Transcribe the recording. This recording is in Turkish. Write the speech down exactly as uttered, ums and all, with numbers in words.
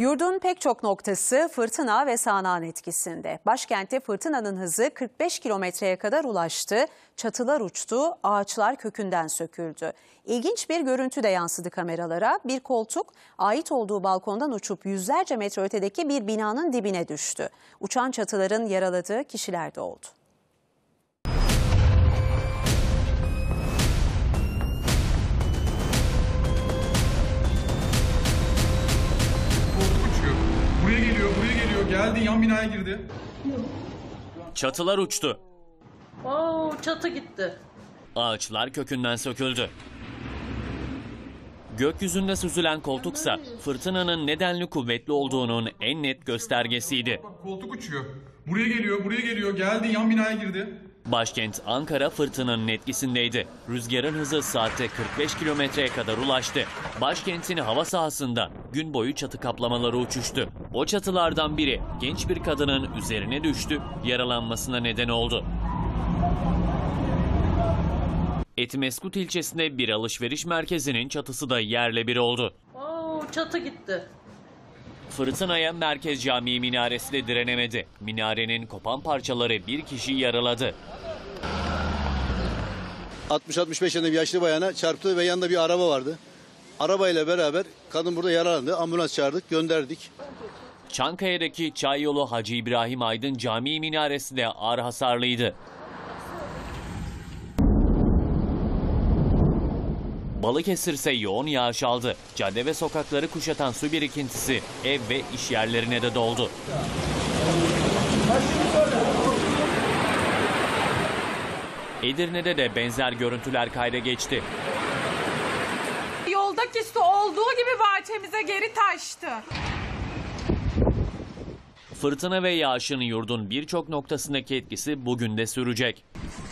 Yurdun pek çok noktası fırtına ve sağanağın etkisinde. Başkentte fırtınanın hızı kırk beş kilometreye kadar ulaştı. Çatılar uçtu, ağaçlar kökünden söküldü. İlginç bir görüntü de yansıdı kameralara. Bir koltuk ait olduğu balkondan uçup yüzlerce metre ötedeki bir binanın dibine düştü. Uçan çatıların yaraladığı kişiler de oldu. Buraya geliyor, buraya geliyor. Geldi, yan binaya girdi. Çatılar uçtu. Oo, çatı gitti. Ağaçlar kökünden söküldü. Gökyüzünde süzülen koltuksa fırtınanın nedenli kuvvetli olduğunun en net göstergesiydi. Bak, koltuk uçuyor. Buraya geliyor, buraya geliyor. Geldi, yan binaya girdi. Başkent Ankara fırtınanın etkisindeydi. Rüzgarın hızı saatte kırk beş kilometreye kadar ulaştı. Başkentin hava sahasında gün boyu çatı kaplamaları uçuştu. O çatılardan biri genç bir kadının üzerine düştü, yaralanmasına neden oldu. Etimeskut ilçesinde bir alışveriş merkezinin çatısı da yerle bir oldu. Oo, çatı gitti. Fırtınaya Merkez Camii minaresi de direnemedi. Minarenin kopan parçaları bir kişiyi yaraladı. altmış altmış beş yaşında bir yaşlı bayana çarptı ve yanında bir araba vardı. Arabayla beraber kadın burada yaralandı. Ambulans çağırdık, gönderdik. Çankaya'daki Çayyolu Hacı İbrahim Aydın Camii minaresi de ağır hasarlıydı. Balıkesir ise yoğun yağış aldı. Cadde ve sokakları kuşatan su birikintisi ev ve iş yerlerine de doldu. Edirne'de de benzer görüntüler kayda geçti. Yoldaki su olduğu gibi bahçemize geri taştı. Fırtına ve yağışın yurdun birçok noktasındaki etkisi bugün de sürecek.